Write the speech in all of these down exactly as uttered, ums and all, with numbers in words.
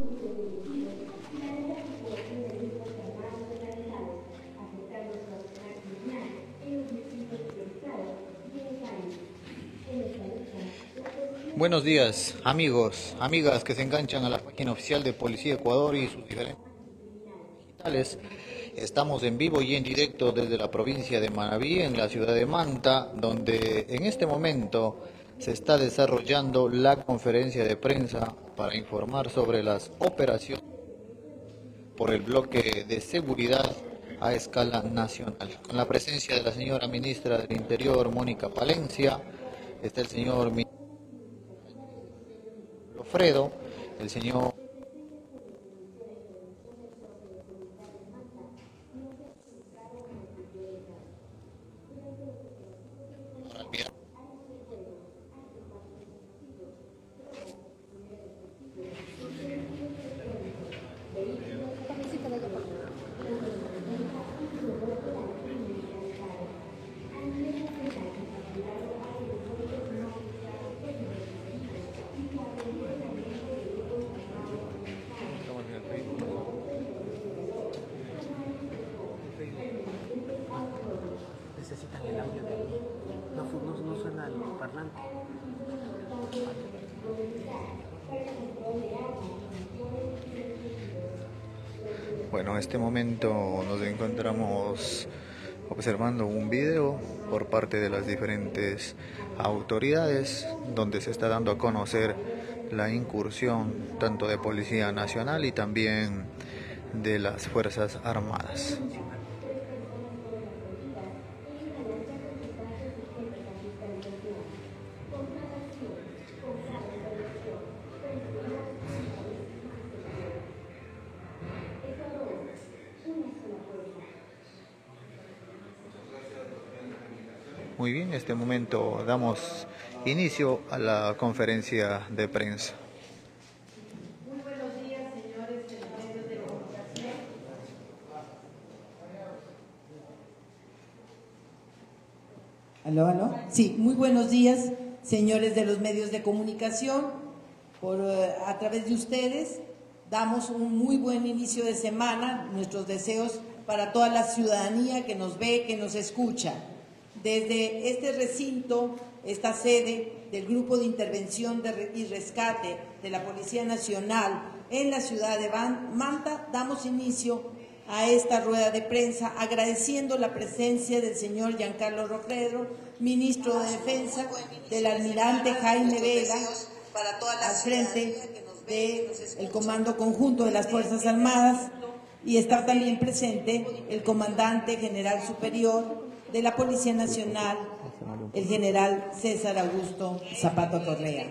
Buenos días, amigos, amigas que se enganchan a la página oficial de Policía Ecuador y sus diferentes digitales. Estamos en vivo y en directo desde la provincia de Manabí, en la ciudad de Manta, donde en este momento se está desarrollando la conferencia de prensa para informar sobre las operaciones por el bloque de seguridad a escala nacional. Con la presencia de la señora ministra del Interior, Mónica Palencia, está el señor Alfredo, el señor necesitan el audio de no, no, no suena el parlante. Bueno, en este momento nos encontramos observando un video por parte de las diferentes autoridades donde se está dando a conocer la incursión tanto de Policía Nacional y también de las Fuerzas Armadas. Muy bien, en este momento damos inicio a la conferencia de prensa. Muy buenos días, señores de los medios de comunicación. ¿Aló, aló? Sí, muy buenos días, señores de los medios de comunicación. Por, uh, a través de ustedes damos un muy buen inicio de semana, nuestros deseos para toda la ciudadanía que nos ve, que nos escucha. Desde este recinto, esta sede del Grupo de Intervención y Rescate de la Policía Nacional en la ciudad de Manta, damos inicio a esta rueda de prensa agradeciendo la presencia del señor Giancarlo Rofredo, ministro de Defensa, del almirante Jaime Vega, al frente del Comando Conjunto de las Fuerzas Armadas, y está también presente el comandante general superior de la Policía Nacional, el general César Augusto Zapata Correa.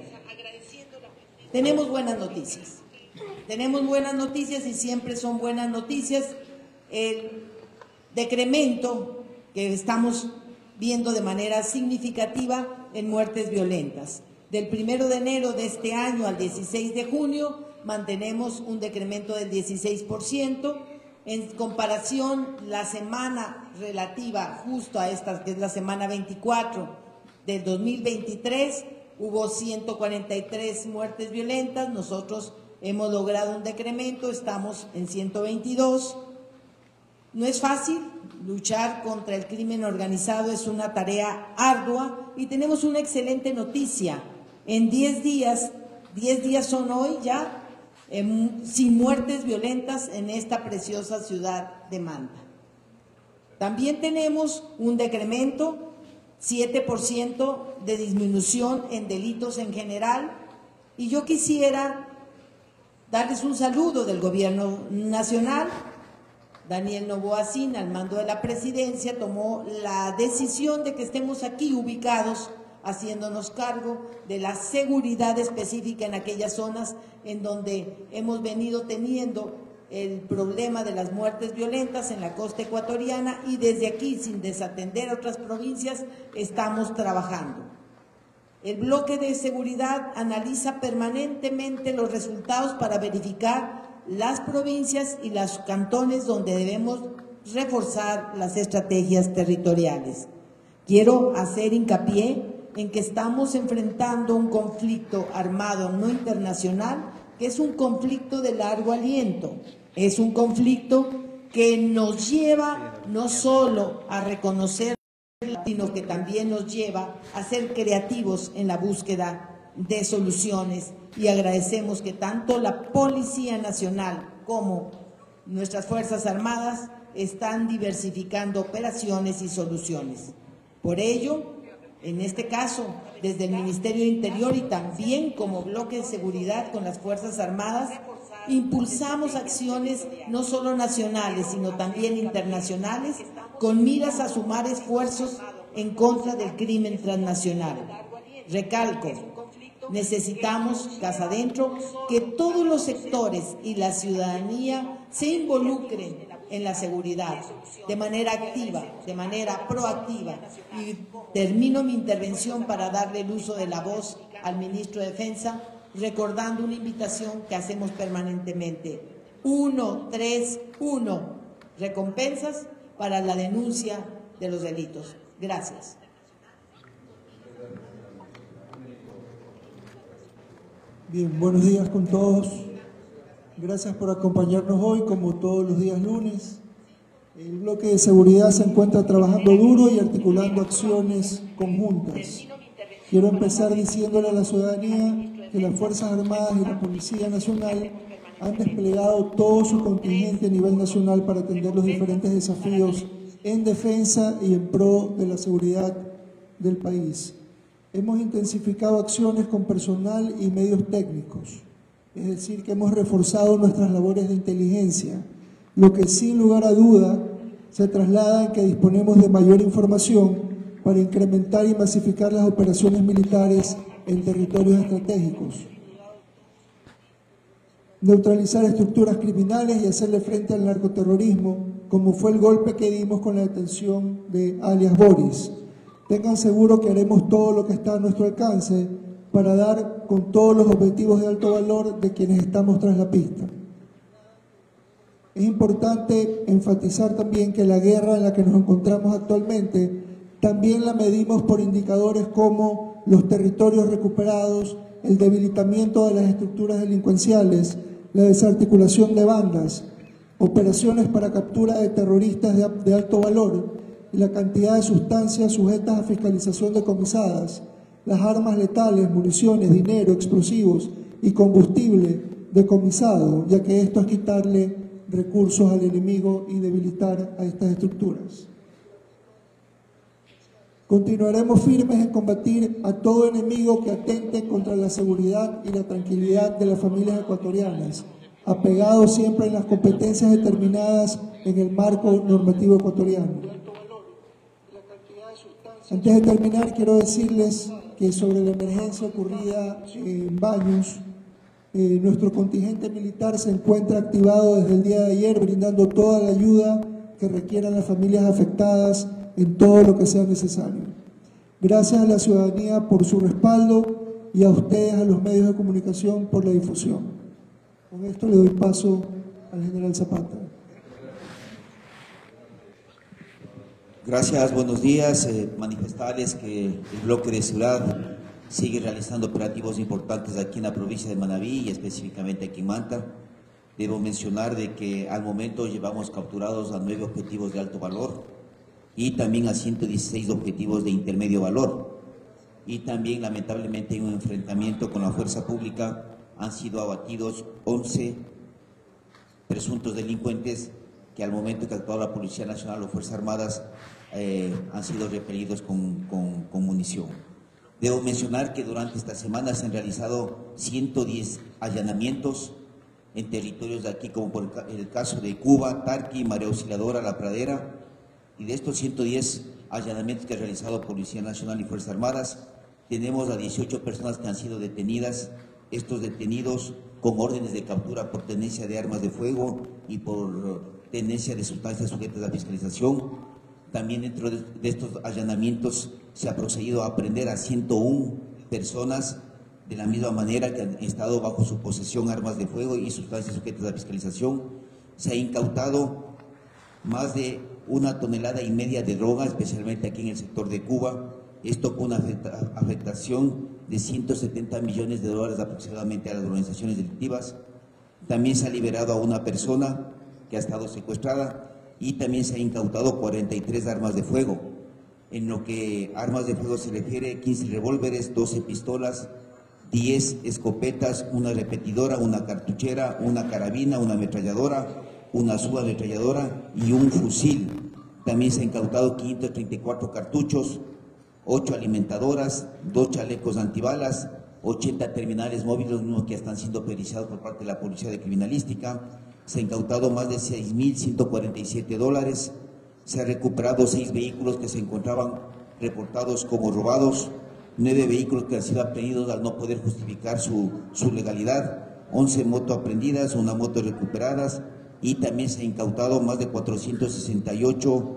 Tenemos buenas noticias, tenemos buenas noticias y siempre son buenas noticias. El decremento que estamos viendo de manera significativa en muertes violentas. Del primero de enero de este año al dieciséis de junio mantenemos un decremento del dieciséis por ciento. En comparación, la semana relativa justo a esta, que es la semana veinticuatro del dos mil veintitrés, hubo ciento cuarenta y tres muertes violentas. Nosotros hemos logrado un decremento, estamos en ciento veintidós. No es fácil, luchar contra el crimen organizado es una tarea ardua y tenemos una excelente noticia. En diez días, diez días son hoy ya, Eh, sin muertes violentas en esta preciosa ciudad de Manta. También tenemos un decremento, siete por ciento de disminución en delitos en general, y yo quisiera darles un saludo del Gobierno Nacional. Daniel Noboa Sin, al mando de la Presidencia, tomó la decisión de que estemos aquí ubicados haciéndonos cargo de la seguridad específica en aquellas zonas en donde hemos venido teniendo el problema de las muertes violentas en la costa ecuatoriana, y desde aquí, sin desatender a otras provincias, estamos trabajando. El bloque de seguridad analiza permanentemente los resultados para verificar las provincias y los cantones donde debemos reforzar las estrategias territoriales. Quiero hacer hincapié en que estamos enfrentando un conflicto armado no internacional que es un conflicto de largo aliento, es un conflicto que nos lleva no solo a reconocer, sino que también nos lleva a ser creativos en la búsqueda de soluciones, y agradecemos que tanto la Policía Nacional como nuestras Fuerzas Armadas están diversificando operaciones y soluciones. Por ello, en este caso, desde el Ministerio de Interior y también como bloque de seguridad con las Fuerzas Armadas, impulsamos acciones no solo nacionales, sino también internacionales, con miras a sumar esfuerzos en contra del crimen transnacional. Recalco, necesitamos, casa adentro, que todos los sectores y la ciudadanía se involucren en la seguridad de manera activa, de manera proactiva. Y termino mi intervención para darle el uso de la voz al Ministro de Defensa, recordando una invitación que hacemos permanentemente. uno tres uno, recompensas para la denuncia de los delitos. Gracias. Bien, buenos días con todos. Gracias por acompañarnos hoy, como todos los días lunes. El bloque de seguridad se encuentra trabajando duro y articulando acciones conjuntas. Quiero empezar diciéndole a la ciudadanía que las Fuerzas Armadas y la Policía Nacional han desplegado todo su contingente a nivel nacional para atender los diferentes desafíos en defensa y en pro de la seguridad del país. Hemos intensificado acciones con personal y medios técnicos, es decir, que hemos reforzado nuestras labores de inteligencia, lo que sin lugar a duda se traslada en que disponemos de mayor información para incrementar y masificar las operaciones militares en territorios estratégicos, neutralizar estructuras criminales y hacerle frente al narcoterrorismo, como fue el golpe que dimos con la detención de alias Boris. Tengan seguro que haremos todo lo que está a nuestro alcance para dar con todos los objetivos de alto valor de quienes estamos tras la pista. Es importante enfatizar también que la guerra en la que nos encontramos actualmente también la medimos por indicadores como los territorios recuperados, el debilitamiento de las estructuras delincuenciales, la desarticulación de bandas, operaciones para captura de terroristas de, de alto valor y la cantidad de sustancias sujetas a fiscalización decomisadas, las armas letales, municiones, dinero, explosivos y combustible decomisado, ya que esto es quitarle recursos al enemigo y debilitar a estas estructuras. Continuaremos firmes en combatir a todo enemigo que atente contra la seguridad y la tranquilidad de las familias ecuatorianas, apegados siempre en las competencias determinadas en el marco normativo ecuatoriano. Antes de terminar, quiero decirles que sobre la emergencia ocurrida en Baños, eh, nuestro contingente militar se encuentra activado desde el día de ayer, brindando toda la ayuda que requieran las familias afectadas en todo lo que sea necesario. Gracias a la ciudadanía por su respaldo y a ustedes, a los medios de comunicación, por la difusión. Con esto le doy paso al general Zapata. Gracias, buenos días. Eh, manifestarles que el bloque de seguridad sigue realizando operativos importantes aquí en la provincia de Manabí y específicamente aquí en Manta. Debo mencionar de que al momento llevamos capturados a nueve objetivos de alto valor y también a ciento dieciséis objetivos de intermedio valor. Y también, lamentablemente, en un enfrentamiento con la fuerza pública han sido abatidos once presuntos delincuentes que al momento que actuaba la Policía Nacional o Fuerzas Armadas eh, han sido repelidos con, con, con munición. Debo mencionar que durante esta semana se han realizado ciento diez allanamientos en territorios de aquí, como por el caso de Cuba, Tarqui, María Auxiliadora, La Pradera, y de estos ciento diez allanamientos que ha realizado Policía Nacional y Fuerzas Armadas, tenemos a dieciocho personas que han sido detenidas, estos detenidos con órdenes de captura por tenencia de armas de fuego y por tenencia de sustancias sujetas a fiscalización. También dentro de estos allanamientos se ha procedido a aprender a ciento una personas de la misma manera que han estado bajo su posesión armas de fuego y sustancias sujetas a fiscalización. Se ha incautado más de una tonelada y media de droga, especialmente aquí en el sector de Cuba, Esto con una afecta, afectación de ciento setenta millones de dólares aproximadamente a las organizaciones delictivas. También se ha liberado a una persona que ha estado secuestrada y también se ha incautado cuarenta y tres armas de fuego. En lo que armas de fuego se refiere, quince revólveres, doce pistolas, diez escopetas, una repetidora, una cartuchera, una carabina, una ametralladora, una subametralladora y un fusil. También se ha incautado quinientos treinta y cuatro cartuchos, ocho alimentadoras, dos chalecos antibalas, ochenta terminales móviles, los mismos que están siendo periciados por parte de la Policía de Criminalística. Se ha incautado más de seis mil ciento cuarenta y siete dólares. Se ha recuperado seis vehículos que se encontraban reportados como robados, nueve vehículos que han sido aprehendidos al no poder justificar su, su legalidad, once motos aprehendidas, una moto recuperadas, y también se ha incautado más de cuatrocientos sesenta y ocho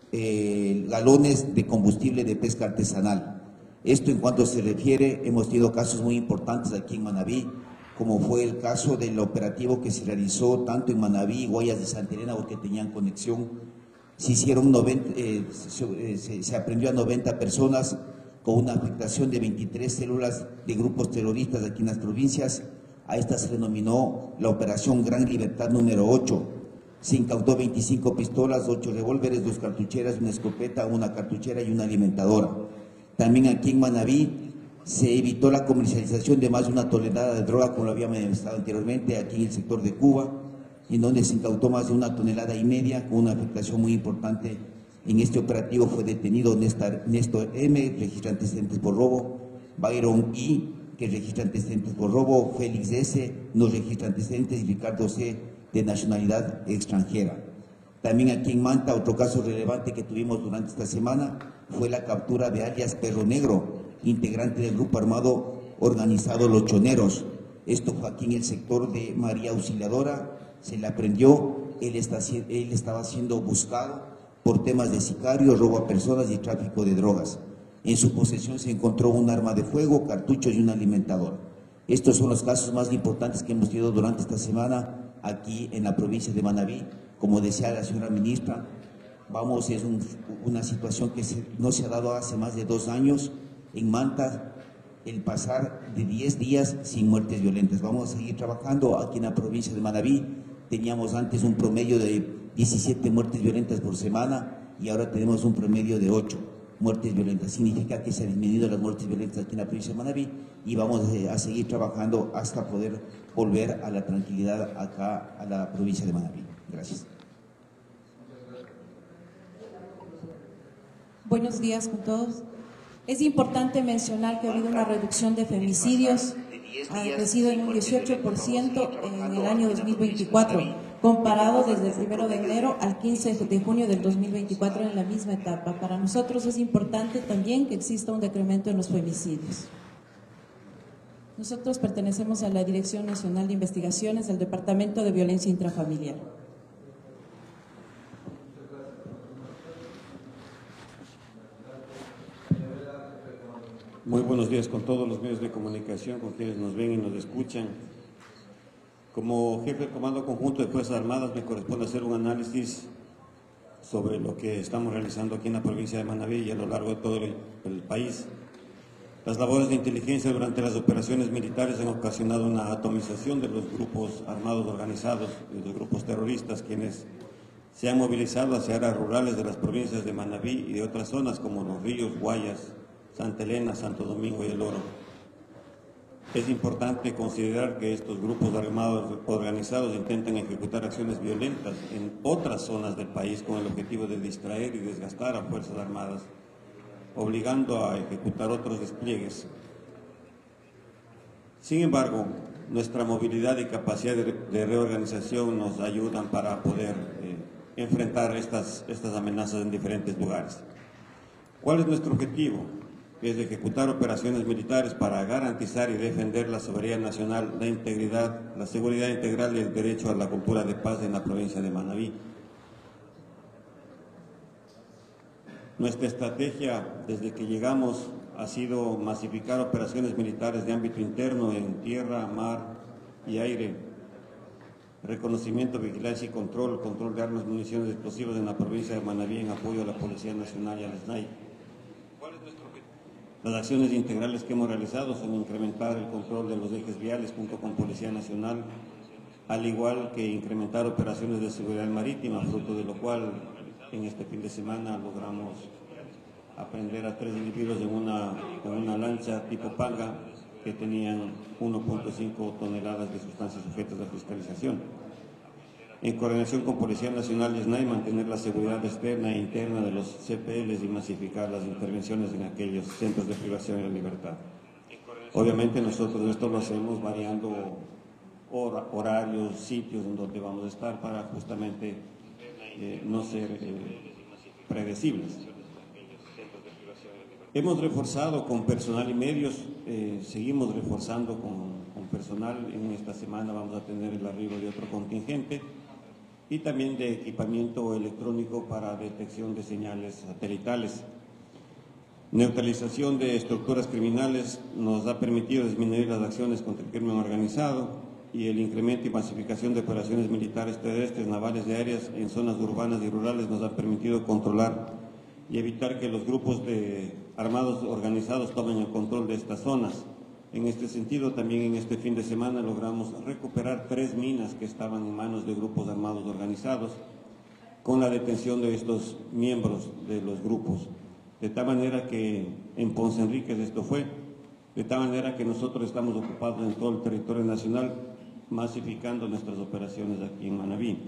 eh, galones de combustible de pesca artesanal. Esto en cuanto se refiere, hemos tenido casos muy importantes aquí en Manabí, como fue el caso del operativo que se realizó tanto en Manabí, Guayas de Santa Elena, porque tenían conexión. Se hicieron noventa, eh, se, se, se aprendió a noventa personas con una afectación de veintitrés células de grupos terroristas aquí en las provincias. A esta se denominó la Operación Gran Libertad número ocho. Se incautó veinticinco pistolas, ocho revólveres, dos cartucheras, una escopeta, una cartuchera y una alimentadora. También aquí en Manabí se evitó la comercialización de más de una tonelada de droga, como lo había manifestado anteriormente, aquí en el sector de Cuba, en donde se incautó más de una tonelada y media, con una afectación muy importante. En este operativo fue detenido Néstor, Néstor M., registra antecedentes por robo, Byron I., que registra antecedentes por robo, Félix S., no registra antecedentes, y Ricardo C., de nacionalidad extranjera. También aquí en Manta, otro caso relevante que tuvimos durante esta semana fue la captura de alias Perro Negro, integrante del grupo armado organizado Los Choneros. Esto fue aquí en el sector de María Auxiliadora, se le aprendió, él, está, él estaba siendo buscado por temas de sicario, robo a personas y tráfico de drogas. En su posesión se encontró un arma de fuego, cartuchos y un alimentador. Estos son los casos más importantes que hemos tenido durante esta semana aquí en la provincia de Manabí. Como decía la señora ministra, vamos, es un, una situación que se, no se ha dado hace más de dos años en Manta, el pasar de diez días sin muertes violentas. Vamos a seguir trabajando aquí en la provincia de Manabí. Teníamos antes un promedio de diecisiete muertes violentas por semana y ahora tenemos un promedio de ocho muertes violentas. Significa que se han disminuido las muertes violentas aquí en la provincia de Manabí y vamos a seguir trabajando hasta poder volver a la tranquilidad acá a la provincia de Manabí. Gracias. Buenos días con todos. Es importante mencionar que ha habido una reducción de femicidios, ha crecido en un dieciocho por ciento en el año dos mil veinticuatro, comparado desde el primero de enero al quince de junio del dos mil veinticuatro en la misma etapa. Para nosotros es importante también que exista un decremento en los femicidios. Nosotros pertenecemos a la Dirección Nacional de Investigaciones del Departamento de Violencia Intrafamiliar. Muy buenos días con todos los medios de comunicación, con quienes nos ven y nos escuchan. Como jefe del Comando Conjunto de Fuerzas Armadas me corresponde hacer un análisis sobre lo que estamos realizando aquí en la provincia de Manabí y a lo largo de todo el, el país. Las labores de inteligencia durante las operaciones militares han ocasionado una atomización de los grupos armados organizados y los grupos terroristas, quienes se han movilizado hacia áreas rurales de las provincias de Manabí y de otras zonas como Los Ríos, Guayas, Santa Elena, Santo Domingo y El Oro. Es importante considerar que estos grupos armados organizados intentan ejecutar acciones violentas en otras zonas del país con el objetivo de distraer y desgastar a Fuerzas Armadas, obligando a ejecutar otros despliegues. Sin embargo, nuestra movilidad y capacidad de, de reorganización nos ayudan para poder eh, enfrentar estas, estas amenazas en diferentes lugares. ¿Cuál es nuestro objetivo? Es de ejecutar operaciones militares para garantizar y defender la soberanía nacional, la integridad, la seguridad integral y el derecho a la cultura de paz en la provincia de Manabí. Nuestra estrategia desde que llegamos ha sido masificar operaciones militares de ámbito interno en tierra, mar y aire, reconocimiento, vigilancia y control, control de armas, municiones y explosivos en la provincia de Manabí en apoyo a la Policía Nacional y al S N A I. ¿Cuál es nuestro objetivo? Las acciones integrales que hemos realizado son incrementar el control de los ejes viales junto con Policía Nacional, al igual que incrementar operaciones de seguridad marítima, fruto de lo cual en este fin de semana logramos aprender a tres individuos en una, en una lancha tipo panga que tenían uno punto cinco toneladas de sustancias sujetas a fiscalización. En coordinación con Policía Nacional y SNAI, mantener la seguridad externa e interna de los C P Ls y masificar las intervenciones en aquellos centros de privación de la libertad. Obviamente nosotros esto lo hacemos variando hora, horarios, sitios en donde vamos a estar para justamente eh, no ser eh, predecibles. Hemos reforzado con personal y medios, eh, seguimos reforzando con, con personal. En esta semana vamos a tener el arribo de otro contingente y también de equipamiento electrónico para detección de señales satelitales. Neutralización de estructuras criminales nos ha permitido disminuir las acciones contra el crimen organizado y el incremento y masificación de operaciones militares terrestres, navales y aéreas en zonas urbanas y rurales nos ha permitido controlar y evitar que los grupos de armados organizados tomen el control de estas zonas. En este sentido, también en este fin de semana logramos recuperar tres minas que estaban en manos de grupos armados organizados con la detención de estos miembros de los grupos. De tal manera que en Ponce Enríquez esto fue, de tal manera que nosotros estamos ocupados en todo el territorio nacional, masificando nuestras operaciones aquí en Manabí.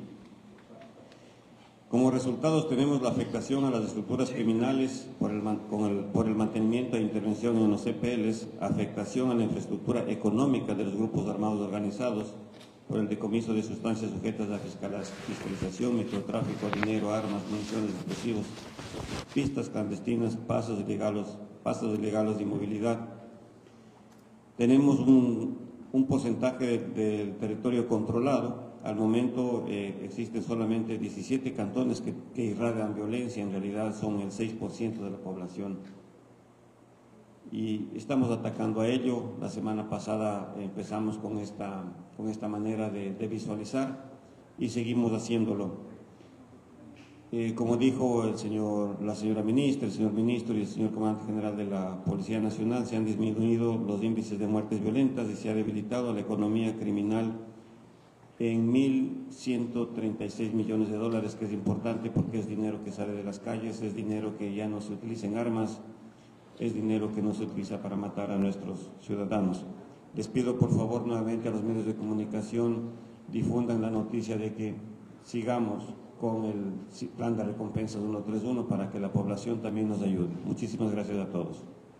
Como resultados tenemos la afectación a las estructuras criminales por el, con el, por el mantenimiento e intervención en los C P Ls, afectación a la infraestructura económica de los grupos armados organizados, por el decomiso de sustancias sujetas a fiscalización, microtráfico, dinero, armas, municiones, explosivos, pistas clandestinas, pasos ilegales, pasos ilegales de movilidad. Tenemos un, un porcentaje del de, de territorio controlado. Al momento eh, existen solamente diecisiete cantones que, que irradian violencia, en realidad son el seis por ciento de la población. Y estamos atacando a ello. La semana pasada empezamos con esta, con esta manera de, de visualizar y seguimos haciéndolo. Eh, como dijo el señor, la señora ministra, el señor ministro y el señor comandante general de la Policía Nacional, se han disminuido los índices de muertes violentas y se ha debilitado la economía criminal en mil ciento treinta y seis millones de dólares, que es importante porque es dinero que sale de las calles, es dinero que ya no se utiliza en armas, es dinero que no se utiliza para matar a nuestros ciudadanos. Les pido por favor nuevamente a los medios de comunicación difundan la noticia de que sigamos con el plan de recompensas ciento treinta y uno para que la población también nos ayude. Muchísimas gracias a todos.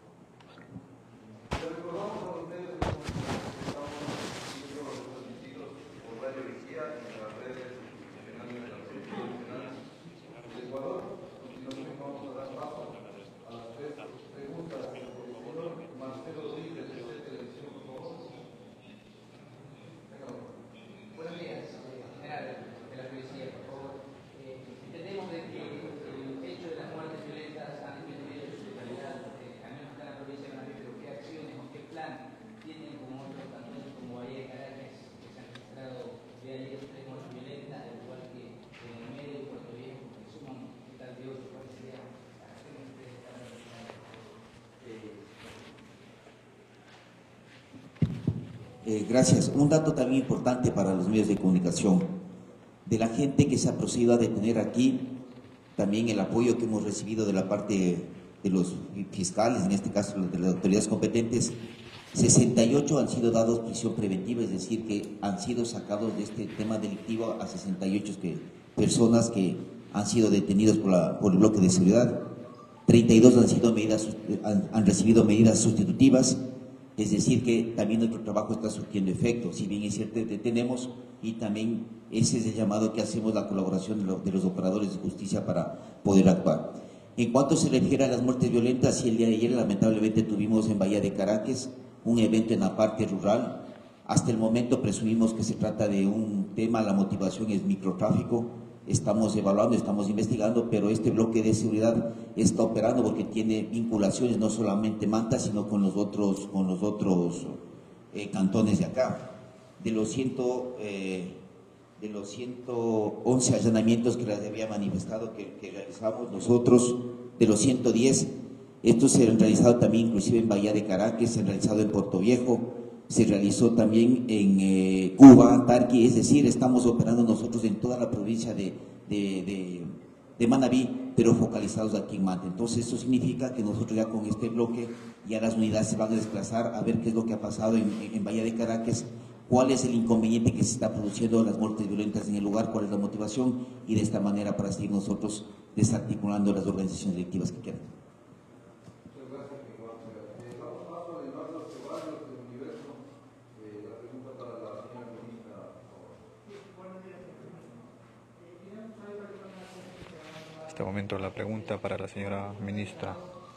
Eh, gracias. Un dato también importante para los medios de comunicación. De la gente que se ha procedido a detener aquí, también el apoyo que hemos recibido de la parte de los fiscales, en este caso de las autoridades competentes, sesenta y ocho han sido dados prisión preventiva, es decir, que han sido sacados de este tema delictivo a sesenta y ocho que, personas que han sido detenidos por, la, por el bloque de seguridad. treinta y dos han, sido medidas, han, han recibido medidas sustitutivas. Es decir, que también nuestro trabajo está surtiendo efecto. Si bien es cierto, detenemos y también ese es el llamado que hacemos, la colaboración de, lo, de los operadores de justicia para poder actuar. En cuanto se refiere a las muertes violentas, sí, el día de ayer lamentablemente tuvimos en Bahía de Caracas un evento en la parte rural. Hasta el momento presumimos que se trata de un tema, la motivación es microtráfico. Estamos evaluando, estamos investigando, pero este bloque de seguridad está operando porque tiene vinculaciones no solamente Manta, sino con los otros, con los otros eh, cantones de acá. De los, ciento, eh, de los ciento once allanamientos que les había manifestado que, que realizamos nosotros, de los ciento diez, Estos se han realizado también inclusive en Bahía de Caracas, se han realizado en Puerto Viejo, se realizó también en eh, Cuba, Tarqui, es decir, estamos operando nosotros en toda la provincia de, de, de, de Manabí, pero focalizados aquí en Manta. Entonces eso significa que nosotros ya con este bloque, ya las unidades se van a desplazar a ver qué es lo que ha pasado en, en Bahía de Caracas, cuál es el inconveniente que se está produciendo, las muertes violentas en el lugar, cuál es la motivación, y de esta manera para seguir nosotros desarticulando las organizaciones delictivas que quieran. En este momento la pregunta para la señora ministra.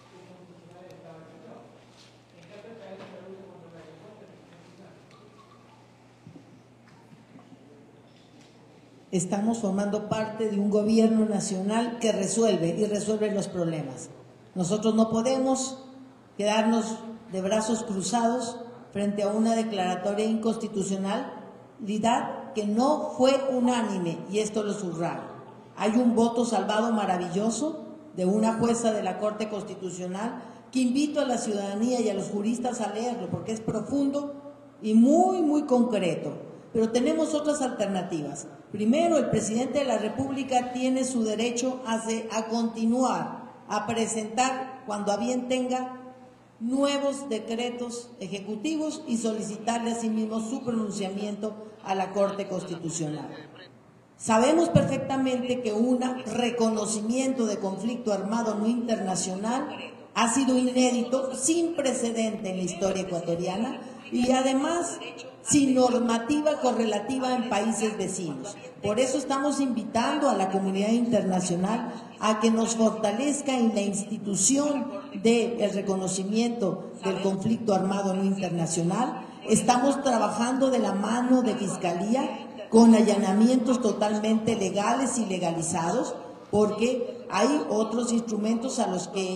Estamos formando parte de un gobierno nacional que resuelve y resuelve los problemas. Nosotros no podemos quedarnos de brazos cruzados frente a una declaratoria de inconstitucionalidad que no fue unánime, y esto lo subrayo. Hay un voto salvado maravilloso de una jueza de la Corte Constitucional que invito a la ciudadanía y a los juristas a leerlo porque es profundo y muy, muy concreto. Pero tenemos otras alternativas. Primero, el presidente de la República tiene su derecho a, a continuar, a presentar cuando a bien tenga nuevos decretos ejecutivos y solicitarle a sí mismo su pronunciamiento a la Corte Constitucional. Sabemos perfectamente que un reconocimiento de conflicto armado no internacional ha sido inédito, sin precedente en la historia ecuatoriana y además sin normativa correlativa en países vecinos. Por eso estamos invitando a la comunidad internacional a que nos fortalezca en la institución del reconocimiento del conflicto armado no internacional. Estamos trabajando de la mano de Fiscalía con allanamientos totalmente legales y legalizados, porque hay otros instrumentos a los que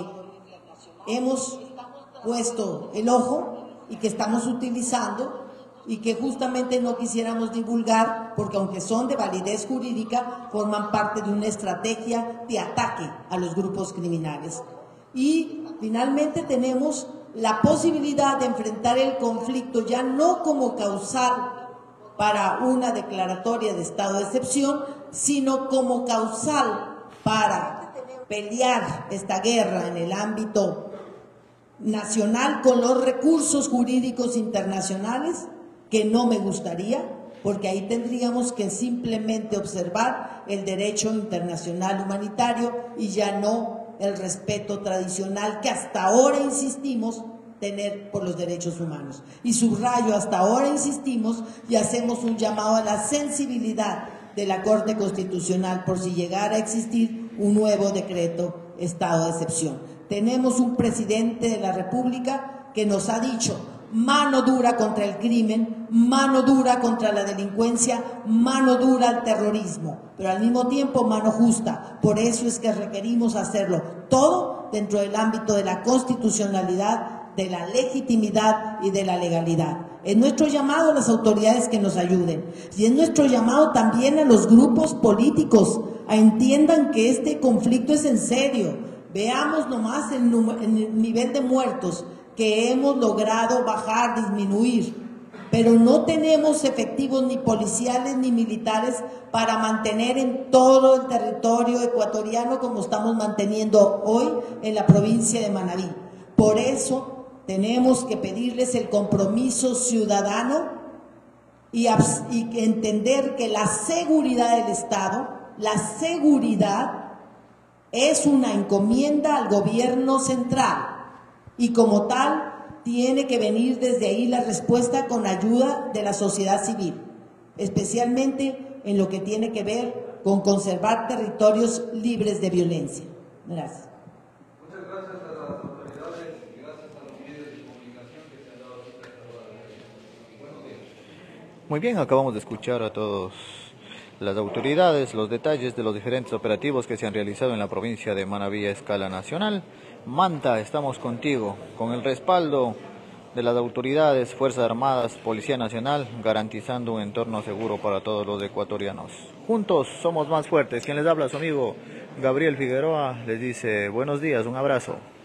hemos puesto el ojo y que estamos utilizando y que justamente no quisiéramos divulgar, porque aunque son de validez jurídica, forman parte de una estrategia de ataque a los grupos criminales. Y finalmente tenemos la posibilidad de enfrentar el conflicto ya no como causal para una declaratoria de estado de excepción, sino como causal para pelear esta guerra en el ámbito nacional con los recursos jurídicos internacionales, que no me gustaría, porque ahí tendríamos que simplemente observar el derecho internacional humanitario y ya no el respeto tradicional que hasta ahora insistimos tener por los derechos humanos. Y subrayo, hasta ahora insistimos y hacemos un llamado a la sensibilidad de la Corte Constitucional por si llegara a existir un nuevo decreto estado de excepción. Tenemos un presidente de la República que nos ha dicho mano dura contra el crimen, mano dura contra la delincuencia, mano dura al terrorismo, pero al mismo tiempo mano justa. Por eso es que requerimos hacerlo todo dentro del ámbito de la constitucionalidad, de la legitimidad y de la legalidad. Es nuestro llamado a las autoridades que nos ayuden y es nuestro llamado también a los grupos políticos a entiendan que este conflicto es en serio. Veamos nomás el, el nivel de muertos que hemos logrado bajar, disminuir, pero no tenemos efectivos ni policiales ni militares para mantener en todo el territorio ecuatoriano como estamos manteniendo hoy en la provincia de Manabí. Por eso tenemos que pedirles el compromiso ciudadano y, y entender que la seguridad del Estado, la seguridad es una encomienda al gobierno central y como tal tiene que venir desde ahí la respuesta con ayuda de la sociedad civil, especialmente en lo que tiene que ver con conservar territorios libres de violencia. Gracias. Muchas gracias a las autoridades y gracias a los medios de comunicación que se han dado cita esta hora de hoy. Buenos días. Muy bien, acabamos de escuchar a todos las autoridades, los detalles de los diferentes operativos que se han realizado en la provincia de Manabí a escala nacional. Manta, estamos contigo, con el respaldo de las autoridades, Fuerzas Armadas, Policía Nacional, garantizando un entorno seguro para todos los ecuatorianos. Juntos somos más fuertes. Quien les habla, su amigo Gabriel Figueroa, les dice buenos días, un abrazo.